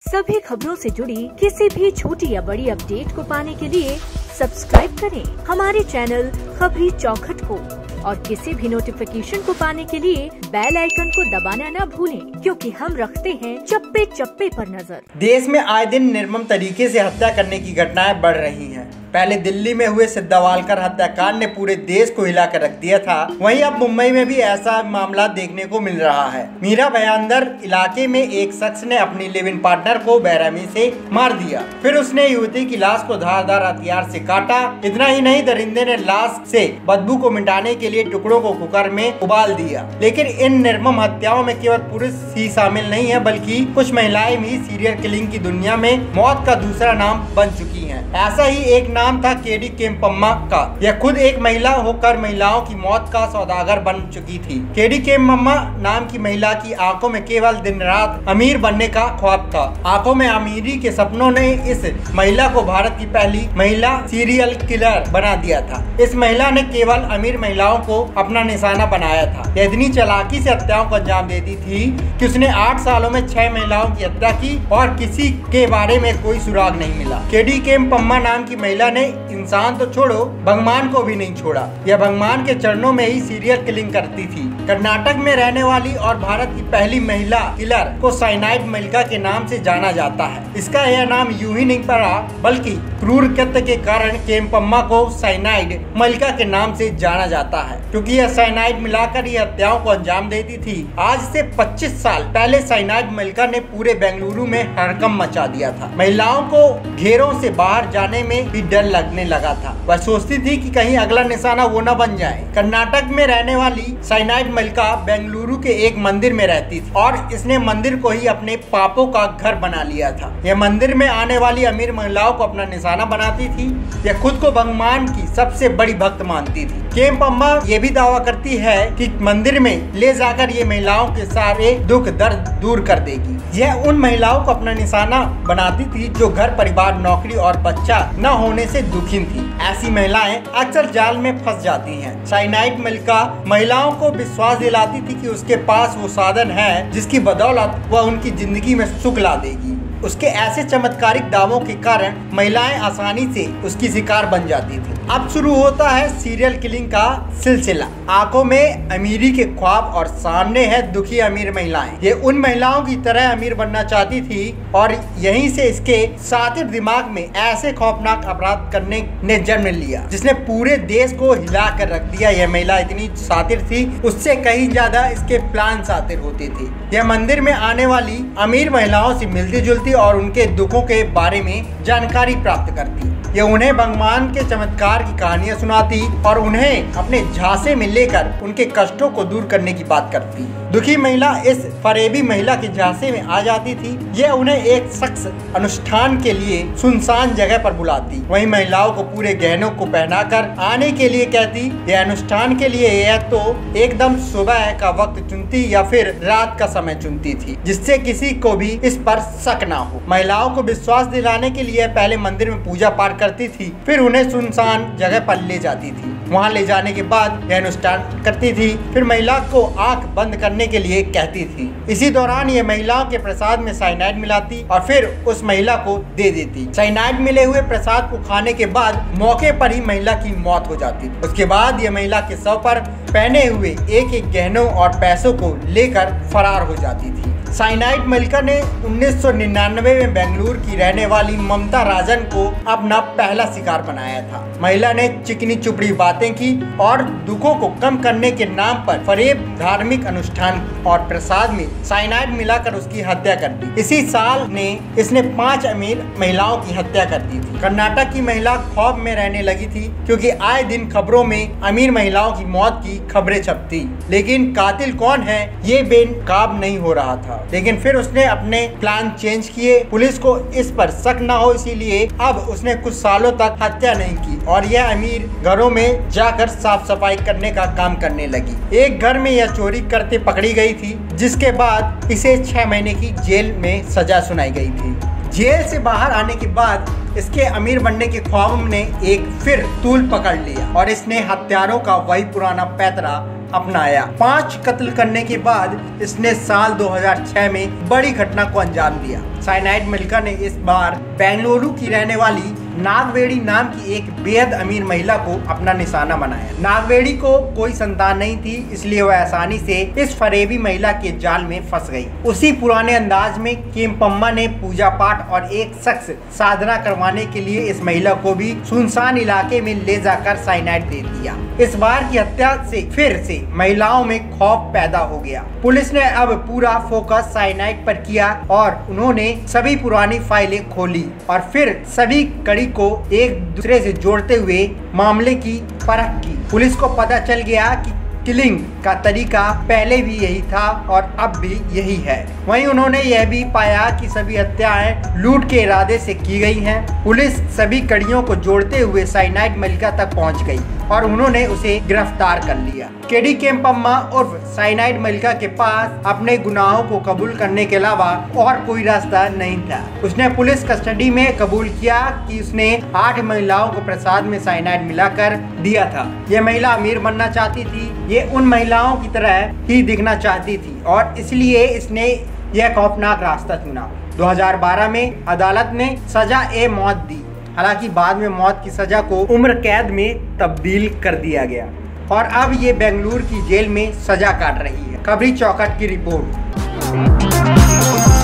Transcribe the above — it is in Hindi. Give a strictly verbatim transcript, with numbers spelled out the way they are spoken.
सभी खबरों से जुड़ी किसी भी छोटी या बड़ी अपडेट को पाने के लिए सब्सक्राइब करें हमारे चैनल खबरी चौखट को और किसी भी नोटिफिकेशन को पाने के लिए बेल आइकन को दबाना न भूलें, क्योंकि हम रखते हैं चप्पे चप्पे पर नजर। देश में आए दिन निर्मम तरीके से हत्या करने की घटनाएं बढ़ रही हैं। पहले दिल्ली में हुए सिद्धावालकर हत्याकांड ने पूरे देश को हिला कर रख दिया था, वहीं अब मुंबई में भी ऐसा मामला देखने को मिल रहा है। मीरा भयांदर इलाके में एक शख्स ने अपनी लिव इन पार्टनर को बेरहमी से मार दिया, फिर उसने युवती की लाश को धारदार हथियार से काटा। इतना ही नहीं, दरिंदे ने लाश से बदबू को मिटाने के लिए टुकड़ों को कुकर में उबाल दिया। लेकिन इन निर्मम हत्याओं में केवल पुरुष ही शामिल नहीं है, बल्कि कुछ महिलाएं भी सीरियल किलिंग की दुनिया में मौत का दूसरा नाम बन चुकी हैं। ऐसा ही एक नाम था केडी केम्पम्मा का। यह खुद एक महिला होकर महिलाओं की मौत का सौदागर बन चुकी थी। केडी केम्पम्मा नाम की महिला की आंखों में केवल दिन रात अमीर बनने का ख्वाब था। आंखों में अमीरी के सपनों ने इस महिला को भारत की पहली महिला सीरियल किलर बना दिया था। इस महिला ने केवल अमीर महिलाओं को अपना निशाना बनाया था। यह इतनी चालाकी से हत्याओं को अंजाम देती थी कि उसने आठ सालों में छह महिलाओं की हत्या की और किसी के बारे में कोई सुराग नहीं मिला। केडी केम्पम्मा नाम की महिला ने इंसान तो छोड़ो, भगवान को भी नहीं छोड़ा। यह भगवान के चरणों में ही सीरियल किलिंग करती थी। कर्नाटक में रहने वाली और भारत की पहली महिला किलर को साइनाइड मल्लिका के नाम से जाना जाता है। इसका यह नाम यूं ही नहीं पड़ा, बल्कि क्रूर कृत्य के कारण केम्पम्मा को साइनाइड मल्लिका के नाम से जाना जाता है, क्योंकि यह साइनाइड मिलाकर ये हत्याओं को अंजाम देती थी। आज से पच्चीस साल पहले साइनाइड मल्लिका ने पूरे बेंगलुरु में हड़कंप मचा दिया था। महिलाओं को घेरों से बाहर जाने में भी डर लगने लगा था। वह सोचती थी कि कहीं अगला निशाना वो न बन जाए। कर्नाटक में रहने वाली साइनाइड मल्लिका बेंगलुरु के एक मंदिर में रहती थी और इसने मंदिर को ही अपने पापों का घर बना लिया था। यह मंदिर में आने वाली अमीर महिलाओं को अपना निशाना बनाती थी। यह खुद को भगवान की सबसे बड़ी भक्त मानती थी। केम्पम्मा ये भी दावा करती है कि मंदिर में ले जाकर ये महिलाओं के सारे दुख दर्द दूर कर देगी। यह उन महिलाओं को अपना निशाना बनाती थी जो घर परिवार, नौकरी और बच्चा न होने से दुखी थी। ऐसी महिलाएं अक्सर जाल में फंस जाती हैं। साइनाइड मल्लिका महिलाओं को विश्वास दिलाती थी कि उसके पास वो साधन है जिसकी बदौलत वह उनकी जिंदगी में सुख ला देगी। उसके ऐसे चमत्कारिक दावों के कारण महिलाएं आसानी से उसकी शिकार बन जाती थी। अब शुरू होता है सीरियल किलिंग का सिलसिला। आंखों में अमीरी के ख्वाब और सामने है दुखी अमीर महिलाएं। ये उन महिलाओं की तरह अमीर बनना चाहती थी और यहीं से इसके सातिर दिमाग में ऐसे खौफनाक अपराध करने ने जन्म लिया जिसने पूरे देश को हिला कर रख दिया। यह महिला इतनी सातिर थी, उससे कहीं ज्यादा इसके प्लान सातिर होते थे। यह मंदिर में आने वाली अमीर महिलाओं से मिलती जुलती और उनके दुखों के बारे में जानकारी प्राप्त करती। ये उन्हें भगवान के चमत्कार की कहानियां सुनाती और उन्हें अपने झांसे में लेकर उनके कष्टों को दूर करने की बात करती। दुखी महिला इस फरेबी महिला के झांसे में आ जाती थी। यह उन्हें एक शख्स अनुष्ठान के लिए सुनसान जगह पर बुलाती। वहीं महिलाओं को पूरे गहनों को पहनाकर आने के लिए कहती। यह अनुष्ठान के लिए यह तो एकदम सुबह का वक्त चुनती या फिर रात का समय चुनती थी, जिससे किसी को भी इस पर शक ना हो। महिलाओं को विश्वास दिलाने के लिए पहले मंदिर में पूजा पाठ करती थी, फिर उन्हें सुनसान जगह पर ले जाती थी। वहां ले जाने के बाद यह अनुष्ठान करती थी, फिर महिला को आंख बंद करने के लिए कहती थी। इसी दौरान ये महिलाओं के प्रसाद में साइनाइड मिलाती और फिर उस महिला को दे देती। साइनाइड मिले हुए प्रसाद को खाने के बाद मौके पर ही महिला की मौत हो जाती। उसके बाद ये महिला के शव पर पहने हुए एक एक गहनों और पैसों को लेकर फरार हो जाती थी। साइनाइड मल्लिका ने उन्नीस सौ निन्यानवे में बेंगलुरु की रहने वाली ममता राजन को अपना पहला शिकार बनाया था। महिला ने चिकनी चुपड़ी बातें की और दुखों को कम करने के नाम पर फरेब धार्मिक अनुष्ठान और प्रसाद में साइनाइड मिलाकर उसकी हत्या कर दी। इसी साल ने इसने पांच अमीर महिलाओं की हत्या कर दी थी। कर्नाटक की महिला खौफ में रहने लगी थी, क्योंकि आए दिन खबरों में अमीर महिलाओं की मौत की खबरें छपती, लेकिन कातिल कौन है ये बेनकाब नहीं हो रहा था। लेकिन फिर उसने अपने प्लान चेंज किए। पुलिस को इस पर शक न हो, इसीलिए अब उसने कुछ सालों तक हत्या नहीं की और यह अमीर घरों में जाकर साफ सफाई करने का काम करने लगी। एक घर में यह चोरी करते पकड़ी गई थी, जिसके बाद इसे छह महीने की जेल में सजा सुनाई गई थी। जेल से बाहर आने के बाद इसके अमीर बनने के ख्वाब ने एक फिर तूल पकड़ लिया और इसने हत्यारों का वही पुराना पैतरा अपनाया। पांच कत्ल करने के बाद इसने साल दो हज़ार छह में बड़ी घटना को अंजाम दिया। साइनाइड मिल्खा ने इस बार बेंगलुरु की रहने वाली नागवेड़ी नाम की एक बेहद अमीर महिला को अपना निशाना बनाया। नागवेड़ी को कोई संतान नहीं थी, इसलिए वह आसानी से इस फरेबी महिला के जाल में फंस गई। उसी पुराने अंदाज में केम्पम्मा ने पूजा पाठ और एक शख्स साधना करवाने के लिए इस महिला को भी सुनसान इलाके में ले जाकर साइनाइड दे दिया। इस बार की हत्या से फिर से महिलाओं में खौफ पैदा हो गया। पुलिस ने अब पूरा फोकस साइनाइड पर किया और उन्होंने सभी पुरानी फाइलें खोली और फिर सभी कड़ी को एक दूसरे से जोड़ते हुए मामले की परख की। पुलिस को पता चल गया कि किलिंग का तरीका पहले भी यही था और अब भी यही है। वहीं उन्होंने यह भी पाया कि सभी हत्याएं लूट के इरादे से की गई हैं। पुलिस सभी कड़ियों को जोड़ते हुए साइनाइड मिल्खा तक पहुंच गई और उन्होंने उसे गिरफ्तार कर लिया। केडी केम्पम्मा उर्फ साइनाइड मिल्खा के पास अपने गुनाहों को कबूल करने के अलावा और कोई रास्ता नहीं था। उसने पुलिस कस्टडी में कबूल किया कि उसने आठ महिलाओं को प्रसाद में साइनाइड मिलाकर दिया था। यह महिला अमीर बनना चाहती थी, ये उन महिलाओं की तरह ही दिखना चाहती थी और इसलिए इसने यह खौफनाक रास्ता चुना। दो हज़ार बारह में अदालत ने सजा ए मौत दी। हालांकि बाद में मौत की सजा को उम्र कैद में तब्दील कर दिया गया और अब ये बेंगलुरु की जेल में सजा काट रही है। खबरी चौखट की रिपोर्ट।